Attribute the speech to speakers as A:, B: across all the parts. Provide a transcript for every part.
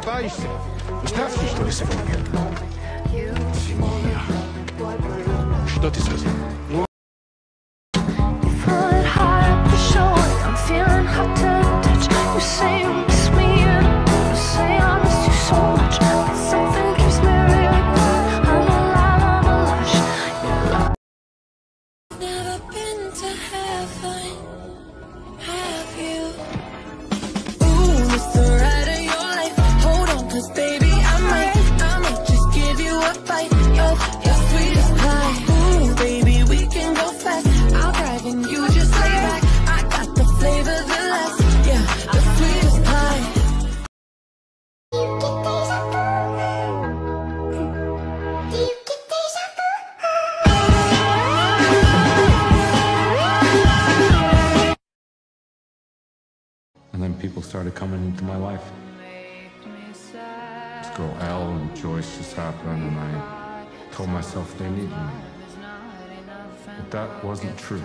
A: ошибаешься. Здравствуй, что ли, София? Что ты сказал?
B: And then people started coming into my life. This girl Elle and Joyce just happened, and I told myself they needed me. But that wasn't true.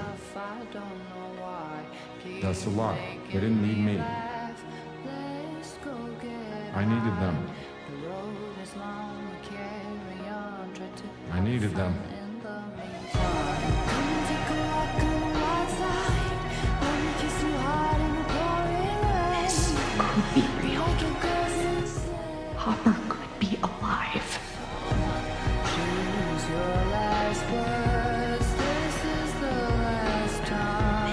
B: That's a lie. They didn't need me. I needed them. I needed them.
C: Could be real. Hopper could be alive.
D: Choose your last words. This is the last time.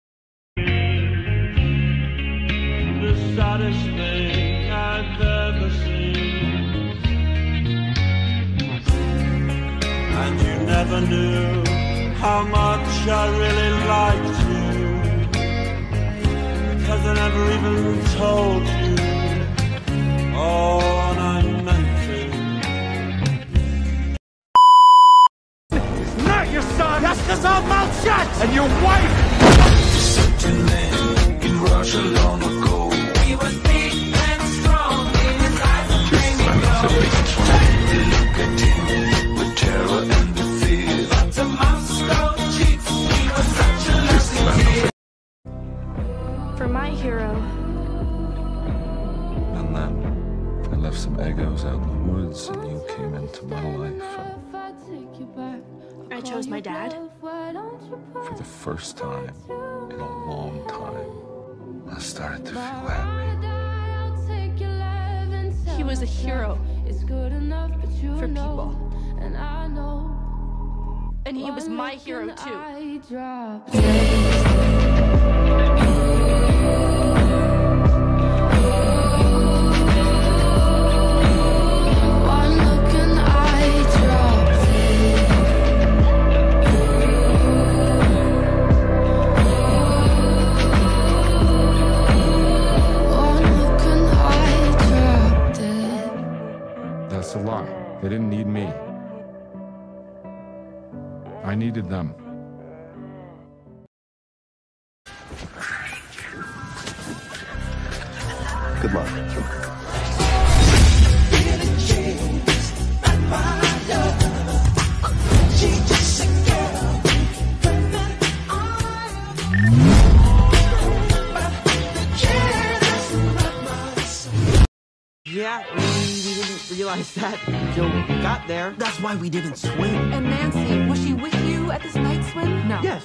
E: The saddest thing I've ever seen. And you never knew how much I really liked you. Because I never even told you all I meant
A: It's not your son! That's because I'm mouth shut! And your wife!
F: In Russia long ago, we were big and strong. In his eyes of they look at him with terror and the fear. But to Moscow cheeks, he was such a lovely kid.
G: For my hero.
B: And then I left some Eggos out in the woods, and you came into my life.
G: I chose my dad.
B: For the first time in a long time, I started to feel happy.
G: He was a hero for people. And he was my hero too.
B: That's a lie. They didn't need me. I needed them.
A: Good luck.
H: Yeah, we didn't realize that until we got there. That's why we didn't swim.
C: And Nancy, was she with you at this night swim? No.
H: Yes.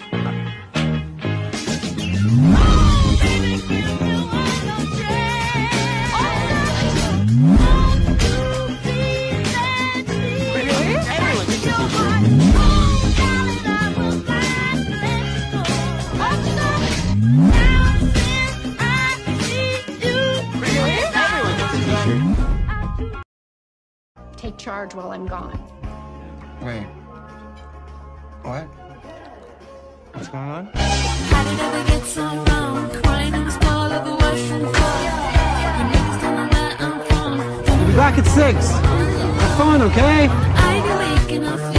G: Take charge while I'm gone.
I: Wait. What? What's going on?
D: How did it ever get so wrong? Crying in the stall of a Western club. You niggas don't know where I'm from.
H: We'll be back at 6. Have fun, okay?
D: I be waking up.